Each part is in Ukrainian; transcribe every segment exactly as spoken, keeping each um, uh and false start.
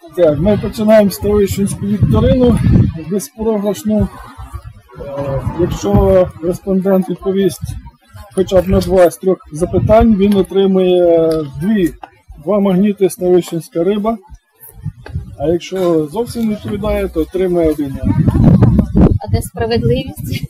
Так, ми починаємо Ставищенську вікторину, безпрограшну. Якщо респондент відповість хоча б на два з трьох запитань, він отримує дві, два магніти Ставищенська риба. А якщо зовсім не відповідає, то отримує один. А де справедливість?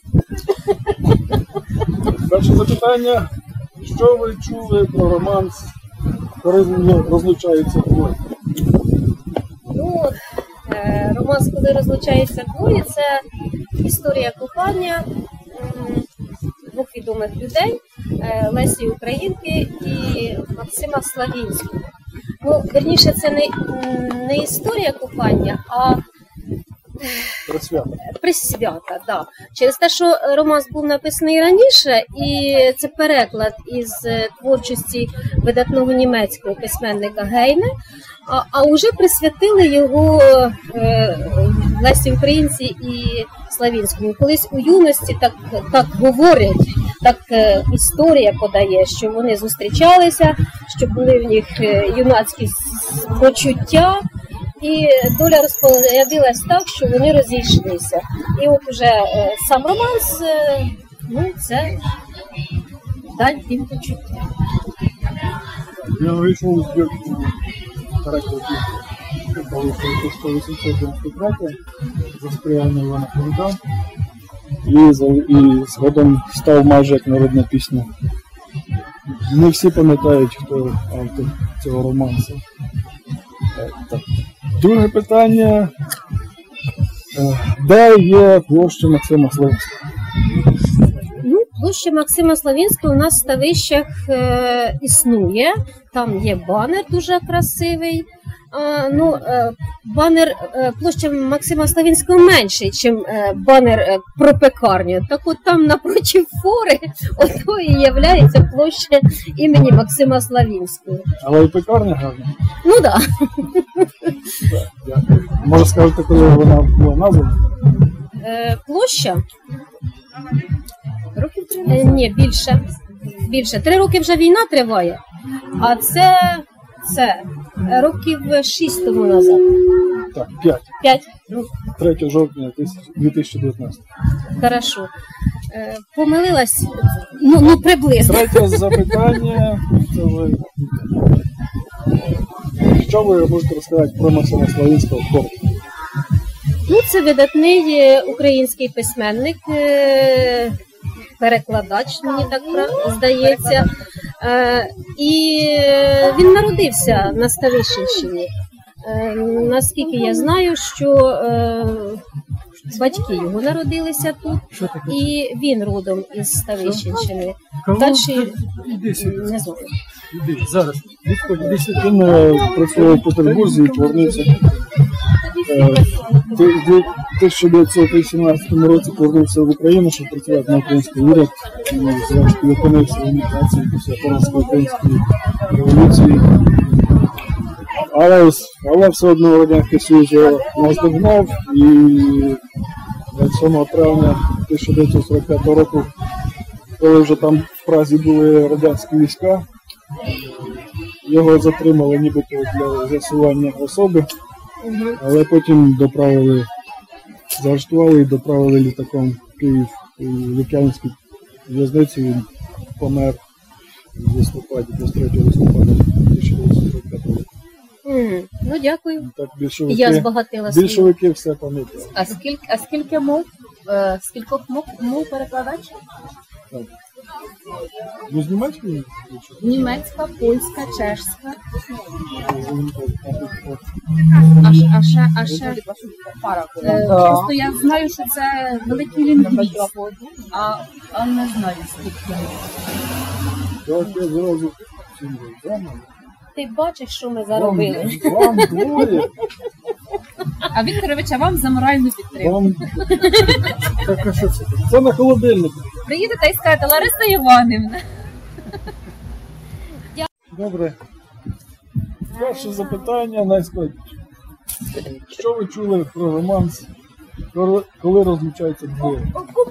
Перше запитання. Що ви чули про романс, коли розлучаються двоє? Ну, романс, коли розлучаються двоє, це історія кохання двох відомих людей, Лесі Українки і Максима Славінського. Ну, верніше, це не, не історія кохання, а Присвята. Присвята, да. Через те, що романс був написаний раніше, і це переклад із творчості видатного німецького письменника Гейне, а, а вже присвятили його е, Лесі Українці і Славінському. Колись у юності так, так говорять, так е, історія подає, що вони зустрічалися, що були в них юнацькі почуття, і доля розпорядилась так, що вони розійшлися. І от уже е, сам романс, е, ну, це даль тим почуття. Я вийшов у збірку характерів сто вісімсот дев'яносто третього за сприяння Івана Франка. І, і згодом став майже як народна пісня. Не всі пам'ятають, хто автор цього романсу. Так. Друге питання. Де є площа Максима Славінського? Ну, площа Максима Славінського у нас в Ставищах е, існує. Там є банер дуже красивий. А, ну, е, банер, е, площа Максима Славінського менший, ніж е, банер е, про пекарню. Так от там напроти фори ото і є площа імені Максима Славінського. Але і пекарня гарна? Ну так. Да. Може скажете, коли вона була названа? Е, площа? Років три назад? Е, ні, більше. Більше. Три роки вже війна триває, а це... Це років шість тому назад. Так, п'ять. П'ять. Ну, третього жовтня дві тисячі дев'ятнадцятого. Хорошо. Е, помилилась? Ну, ну, приблизно. Третє запитання. Це ви... Що ви можете розказати про Максима Славінського в коротко? Ну, це видатний український письменник, перекладач, мені так здається. Е, і він народився на Ставищенщині. Е, наскільки я знаю, що е, батьки його народилися тут, і він родом із Ставищенщини. Далі не знаю. Іди, зараз. Він працював в Петербурзі і повернувся. В тисяча дев'ятсот вісімнадцятому році повернувся в Україну, щоб працювати на український уряд. Зупинився в еміграції після Української революції. Але, але все одно Радянський Союз його наздогнав, і двадцять сьомого травня тисяча дев'ятсот сорок п'ятого року, коли вже там в Празі були радянські війська, його затримали нібито для з'ясування особи, але потім доправили, заарештували і доправили літаком в Київ у Лук'янську в'язницю. Він помер в листопаді, двадцять третього листопада тисяча дев'ятсот сорок п'ятого року. Mm. Ну, дякую. Так, більшовики, я збагатила свій. Більшовики все пам'ятають. А скільки, а скільки мов? Е, скількох мов, мов перекладач? Так. Ну, з німецької? Німецька, польська, чешська. А, ш- а ще, а ще е, просто я знаю, що це великий лінгвіст, а, а не знаю скільки. Так, я зразу всім говорю. Ти бачиш, що ми заробили? Вам, вам двоє. А Вікторович, а вам за моральну підтримку. Вам... Так, а що це? Це на холодильнику. Приїдете і скажете, Лариса Іванівна. Добре. Перше запитання найскладніше. Що ви чули про романс, коли розлучаються двоє?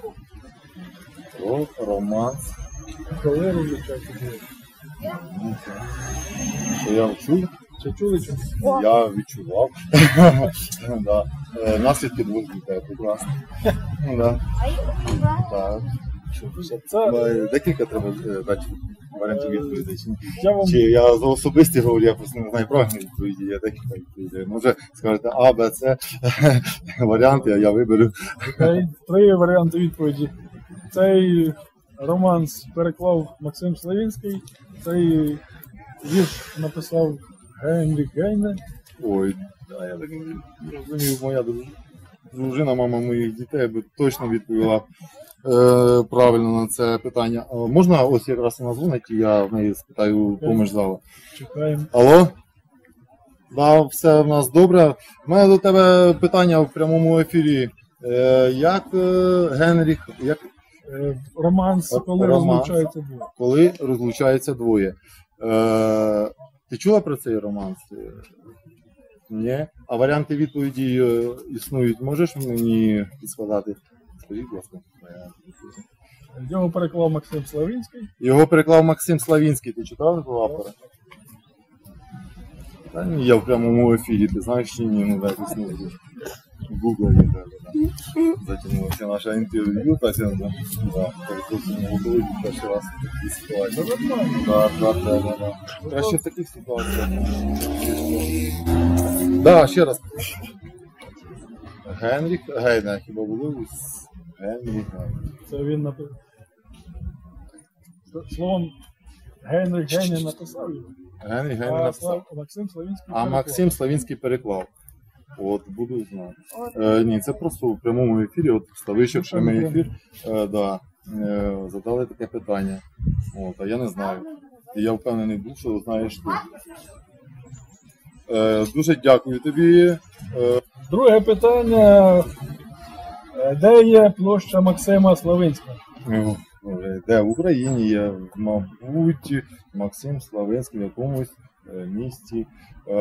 Про романс. Коли розлучаються двоє? Що я чув? Чи чули чи? Я відчував. Да. Е, Наслідки двох дітей прекрасно. Да. Так. Це Е, Декілька треба е, дати варіантів відповідей. Чи ні? я вам Чи я за особисті говорю, я просто не знаю правильної відповіді, я декілька відповідей. Може скажете А, Б, С варіанти, а я виберу. Окей, три варіанти відповіді. Цей романс переклав Максим Славінський, цей вірш написав Генріх Гейне. Ой, да, я так не розумію, моя друж- дружина, мама моїх дітей би точно відповіла е, правильно на це питання. А можна ось якраз вона дзвонить, і я в неї спитаю поміж зала. Чекаємо. Алло? Да, все в нас добре. У мене до тебе питання в прямому ефірі. Е, як е, Генріх, як, Е, Романс, коли Романс. розлучається двоє. коли розлучаються двоє? Е, ти чула про цей романс? Е, Ні? А варіанти відповіді е, існують. Можеш мені підсказати? Скажіть, будь ласка. варіанти відповіді. Його переклав Максим Славінський. Його переклав Максим Славінський. Ти читав цього автора? Та ні, я в прямому ефірі, ти знаєш чи ні? Ну, дай існує. В Google не треба, да. Затягнулося наше інтерв'ю, та сьогодні, да, перекрутимо готові перший раз в такій ситуації. Це нормально. Да, да, да, да, да. Краще в таких ситуаціях. Да, ще раз. Генріх Гейне, хіба було? Генріх Гейне. Це він написав. Словом, Генріх Гейне написав його. Генріх Гейне А написав. Слав- Максим Славінський А переклав. Максим Славінський переклав. От, буду знати. Е, ні, це просто в прямому ефірі, от ставище в прямий ефір, е, да, е, задали таке питання. От, а я не знаю. І я впевнений був, що знаєш ти. Е, дуже дякую тобі. Е, Друге питання. Е, Де є площа Максима Славинського? ну, е, де в Україні є, мабуть, Максим Славинський в якомусь е, місті е,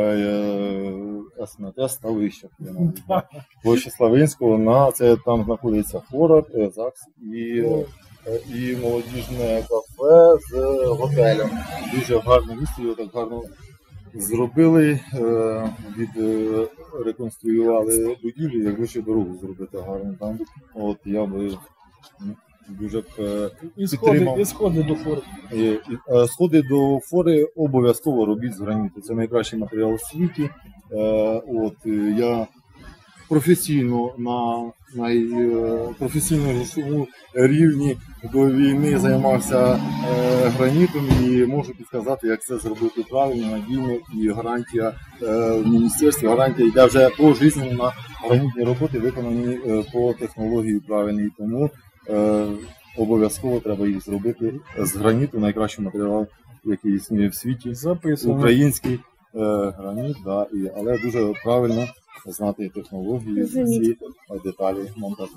е, СМТ Ставище. Я навіть знаю. Площа Славинського, на це там знаходиться фора, е, ЗАГС і, е, і молодіжне кафе з готелем. Дуже гарне місце, його так гарно зробили, е, від, е, реконструювали будівлю, якби ще дорогу зробити гарно там. От я би м, дуже б е, І сходи, підтримав. і сходи до фори. І, і, е, Сходи до фори обов'язково робіть з граніту. Це найкращий матеріал у світі. Е, от, е, я професійно на найпрофесійнішому рівні до війни займався е, гранітом і можу підказати, як це зробити правильно, надійно, і гарантія е, в міністерстві, гарантія йде вже пожизненно на гранітні роботи, виконані е, по технології правильній. Тому е, обов'язково треба їх зробити з граніту, найкращий матеріал, який існує в світі. Записано. Український е, граніт, да, і, але дуже правильно знати технології, всі деталі монтажу.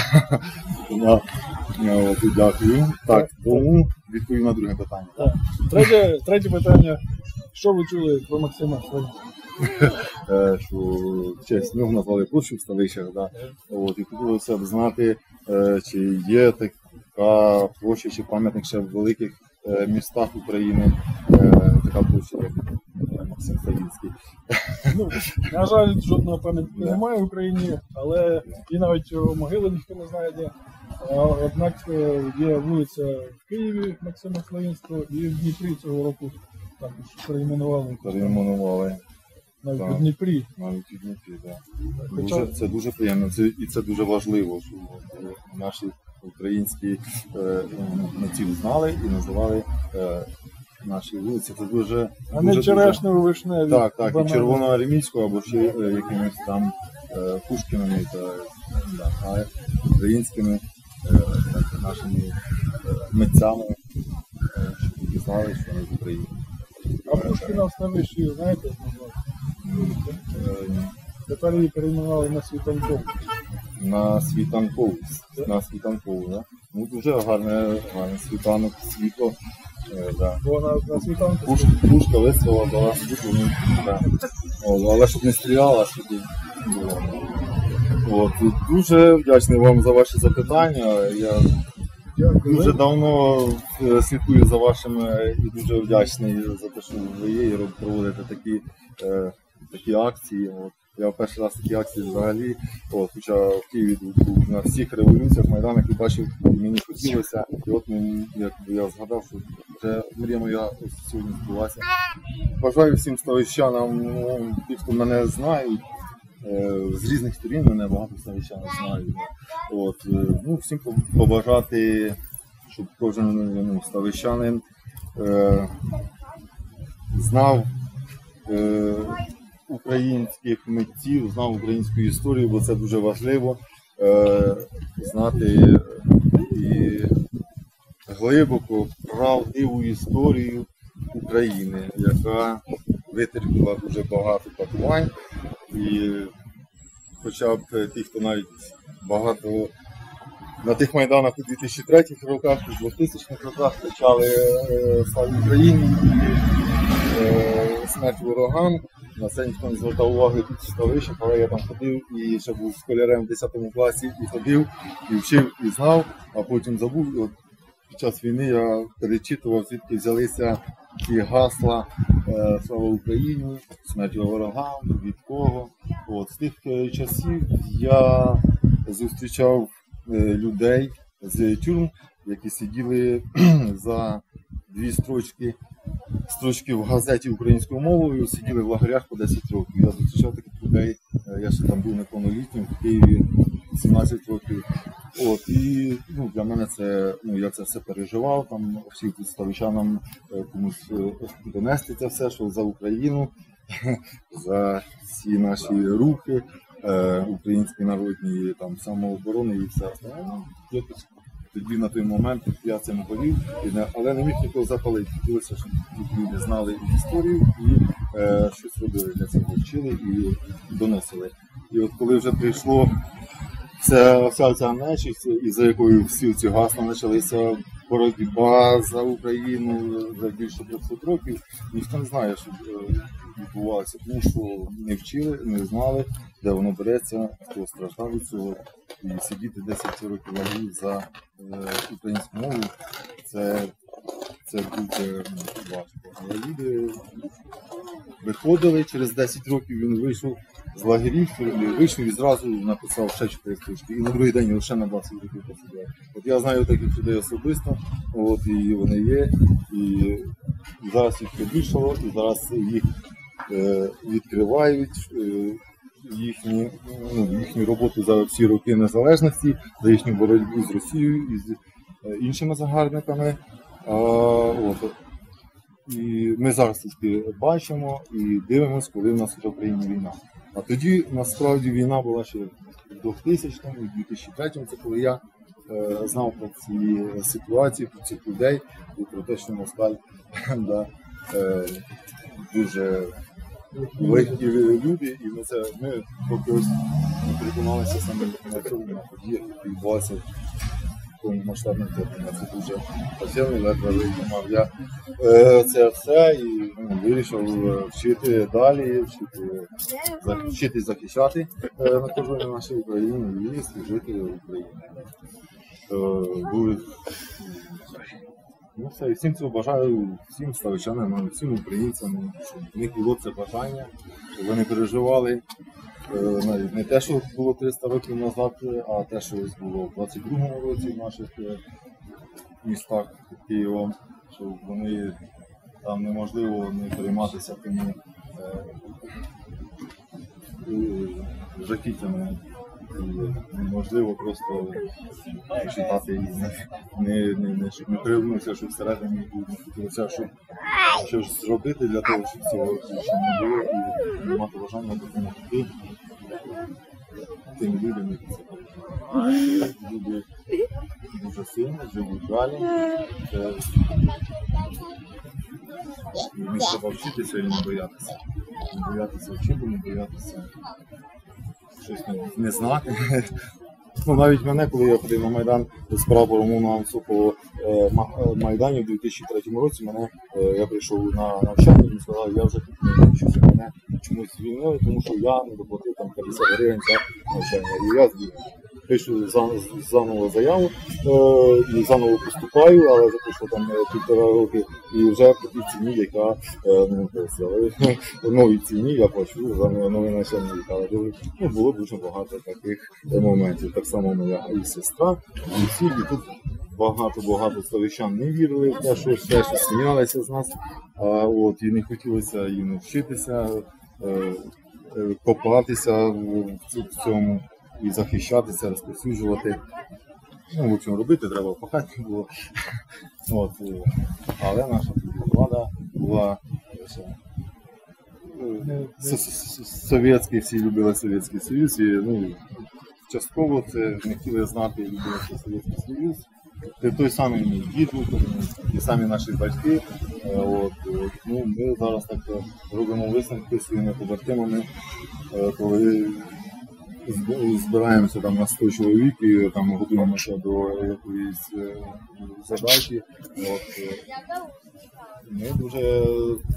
Да, е, от, Дякую. Так, тому відповім на друге питання. Так. Третє, третє питання. Що ви чули про Максима Славінського? Е, що в честь нього назвали площу в Ставищах, да. От, і хотілося б знати, е, чи є така площа, чи пам'ятник ще в великих е, містах України, е, така площа, як е, Максим Славінський. Ну, на жаль, жодного пам'ятника Да. немає в Україні, але і навіть його могили ніхто не знає де. А, Однак е, є вулиця в Києві Максима Славінського і в Дніпрі цього року також перейменували. Перейменували Навіть Так. у Дніпрі. навіть у Дніпрі, да. Хоча- Дуже, це дуже приємно, це, і це дуже важливо, що е, наші українські е, націю знали і називали е, наші вулиці. Це дуже, А не дуже, черешневу вишневі. Так, так, і банани. червоноармійського або ще е, якимись там е, Пушкінами та да, а українськими е, так, нашими е, митцями, е, щоб люди знали, що вони з України. А Пушкіна в Ставищі, знаєте, як назвали? Е, Тепер її перейменували на Світанков. На світанкову, на світанкову, да? Ну, дуже гарне, гарне світанок, світло. Е, да. Бо на, на Світанку Пушка, пушка вистріла, дала світло, ну, да. О, але щоб не стріляла сюди. От, і дуже вдячний вам за ваші запитання. Я Дякую. дуже давно е, слідкую за вашими і дуже вдячний за те, що ви є і роб- проводите такі е, такі акції. От. Я перший раз такі акції взагалі, от, хоча в Києві був на всіх революціях, майданах і бачив, і мені хотілося. І от мені, якби я згадав, що вже мрія моя сьогодні збулася. Бажаю всім ставищанам, ну, ті, хто мене знають, е, з різних сторін мене багато ставищан знають. От, е, ну, всім побажати, щоб кожен ну, ставищанин е, знав е, українських митців, знав українську історію, бо це дуже важливо е, знати і глибоко правдиву історію України, яка витерпіла дуже багато катувань. І хоча б ті, хто навіть багато на тих майданах у дві тисячі третіх роках, у двохтисячних роках кричали «Слава Україні!» і е, «Смерть ворогам». На це ніхто не звертав уваги тут в Ставищах, але я там ходив і ще був школярем в десятому класі і ходив, і вчив, і знав, а потім забув. От під час війни я перечитував, звідки взялися ці гасла е, «Слава Україні!», «Смерть ворогам», від кого. От, з тих часів я зустрічав е, людей з тюрм, які сиділи за дві строчки строчки в газеті українською мовою, сиділи в лагерях по десять років. Я зустрічав таких людей, я ще там був неповнолітнім, в Києві сімнадцять років. От, і ну, для мене це, ну, я це все переживав, там всім ставищанам комусь донести це все, що за Україну, за всі наші рухи, українські народні там, самооборони і все. Якось тоді на той момент я цим болів, але не міг нікого запалити. Хотілося, щоб люди знали історію і е, щось робили для цього, вчили і доносили. І от коли вже прийшло вся, вся ця нечисть, із-за якою всі ці гасла почалися, боротьба за Україну за більше трьохсот років, ніхто не знає, що відбувалося, тому що не вчили, не знали, де воно береться, хто страждав від цього. І сидіти десять років лагерів за е, українську мову, це, це дуже важко. Але люди виходили, через десять років він вийшов з лагерів, вийшов і зразу написав ще чотири стрічки. І на другий день лише на двадцять років посидів. От я знаю таких людей особисто, от, і вони є, і зараз їх побільшало, і зараз їх е, відкривають. Е, Їхню, ну, їхню роботу за всі роки незалежності, за їхню боротьбу з Росією і з іншими загарбниками. А, от. І ми зараз тільки бачимо і дивимося, коли в нас в Україні війна. А тоді насправді війна була ще в двохтисячному, в дві тисячі третьому, це коли я е, знав про ці ситуації, про цих людей і про те, що Москаль да, е, дуже великі люди, і ми це ми поки ось переконалися саме на цьому подіях, які відбувалися в масштабному вторгненні. Це дуже пасивний, ледве мав я е, це все і ну, вирішив вчити далі, вчити, вчити захищати е, на кожній нашій Україні і служити Україні. Е, були Ну все, і всім цього бажаю, всім ставищанам, всім українцям, щоб в них було це бажання, щоб вони переживали е, навіть не те, що було триста років назад, а те, що було в двадцять другому році в наших е, містах під Києвом, щоб вони там неможливо не перейматися тими е, е, жахіттями. І неможливо просто читати і не, не, не, щоб не привнувся, що всередині не хотілося, щоб щось зробити для того, щоб цього ще не було і не мати бажання допомогти тим людям, які це переживають. Люди дуже сильні, живуть далі. Мені треба вчитися і не боятися. Не боятися вчити, не боятися щось не, не знати. Ну, навіть мене, коли я ходив на Майдан з прапором на Високого е, Майдані в дві тисячі третьому році, мене, е, я прийшов на навчання і сказав, я вже тут не навчуся, мене чомусь звільнили, тому що я не доплатив там п'ятдесят гривень за навчання. І я звільнив. пишу заново заяву і заново поступаю, але вже пройшло там півтора роки і вже по тій ціні, яка ну, новій ціні я плачу за новий начальник. Але ну, було дуже багато таких моментів. Так само моя і сестра, і всі, і тут багато-багато ставищан не вірили в те, що все, що сміялися з нас, а, от, і не хотілося їм вчитися, е, е, копатися в цьому і захищатися, розповсюджувати. Ну, в чому робити, треба пахати було. От, але наша влада була совєтський, всі любили Совєтський Союз, і ну, частково це не хотіли знати, любили Совєтський Союз. Це той самий мій дід, ті самі наші батьки. От, ну, ми зараз так робимо висновки своїми побратимами, коли збираємося там на сто чоловік і там готуємося до якоїсь задачі. От, ми дуже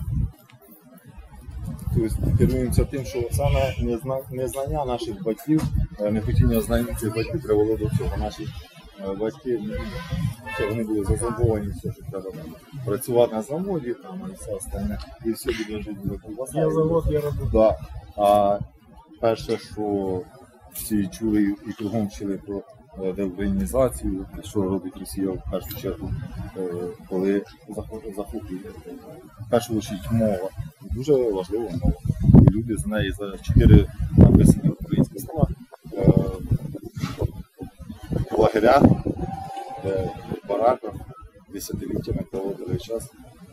керуємося тим, що саме незнання наших батьків, нехотіння знання цих батьків привело до цього. Наші батьки, вони були зазомбовані, все, що треба там, працювати на заводі, там, і все остальне, і все буде жити, буде колбаса. Я завод, я роблю. Да. А перше, що всі чули і кругом вчили про деукраїнізацію, що робить Росія в першу чергу, коли захоплює. В першу чергу мова. Дуже важлива мова. І люди з неї за чотири написані українські слова. В лагерях, де в бараках десятиліттями проводили час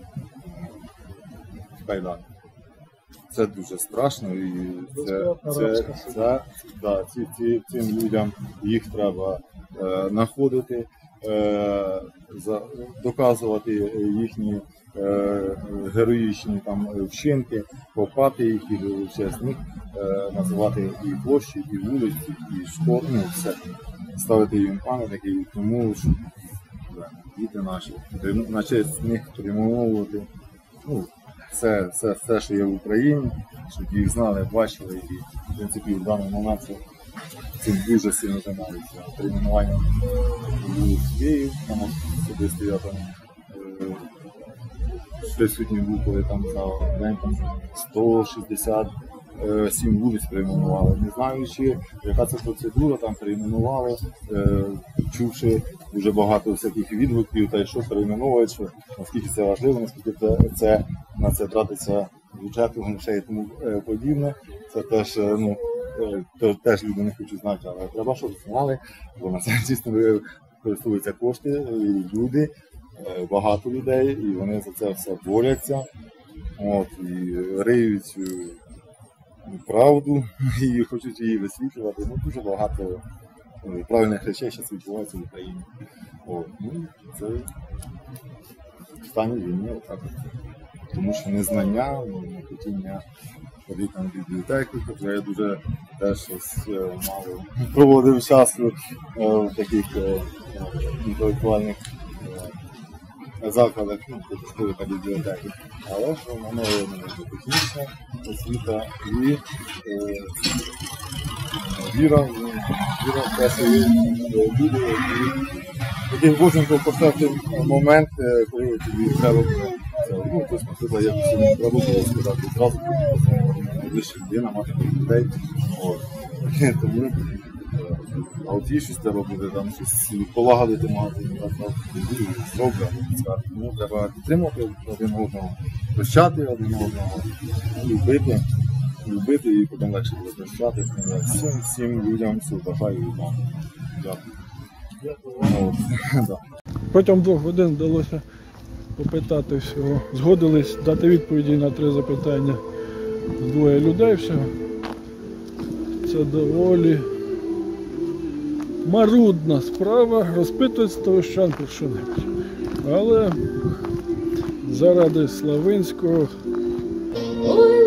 в кайданах. Це дуже страшно і це, це, це, да, ці, ці, цим людям їх треба е, знаходити, е, за, доказувати їхні е, героїчні там, вчинки, копати їх і через них е, називати і площі, і вулиці, і школи, ну, все. Ставити їм пам'ятники, тому що да, діти наші, на честь них перейменовувати ну, все, все, все, що є в Україні, щоб їх знали, бачили і, в принципі, в даний момент цим дуже сильно займаються. Перейменуванням вулиць, там особисто я там е, присутній був, коли там за день там, сто шістдесят сім вулиць перейменували, не знаючи, яка це процедура, там перейменували, е, чувши дуже багато всяких відгуків, та й що перейменовують, що наскільки це важливо, наскільки це, це на це тратиться бюджету, грошей і тому подібне. Це теж, ну, е, теж люди не хочуть знати, але треба, щоб знали, бо на це дійсно користуються кошти, і люди, е, багато людей, і вони за це все борються, от, і риють правду і хочуть її висвітлювати. Ну, дуже багато правильних речей зараз відбувається в Україні. О, ну, це в стані війни, отак. Тому що незнання, нехотіння ходити на бібліотеку, хоча я дуже теж щось мало проводив часу в таких інтелектуальних закладах, ну, школи та бібліотеки. Але ж воно не технічна освіта і е, віра, віра в те, що люди, який кожен повторяти момент, коли тобі треба буде. Ну, тобто, наприклад, як сьогодні треба було сказати зразу, ближче людина, мати людей. Тому а от їй щось треба буде там щось полагодити, мати, зробити, тому треба підтримувати один одного, прощати один одного, любити, любити і потім легше буде прощати. Всім, всім людям все бажаю і вам. Дякую. Протягом двох годин вдалося попитати всього. Згодились дати відповіді на три запитання. Двоє людей всього. Це доволі марудна справа, розпитують ставищан про що-небудь. Але заради Славинського